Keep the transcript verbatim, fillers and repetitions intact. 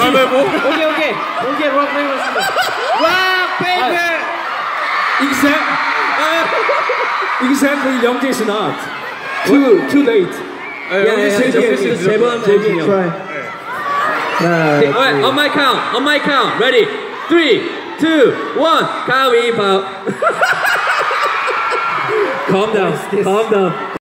아, 네, 뭐? 오케이 오케이 오케이 락 페이퍼 시저. 락 페이퍼. Except, except for Young Jae is not. Too too late. 세번 제비 형. Alright, on my count, on my count. Ready? Three, two, one. 가위바위보. Calm down, calm down.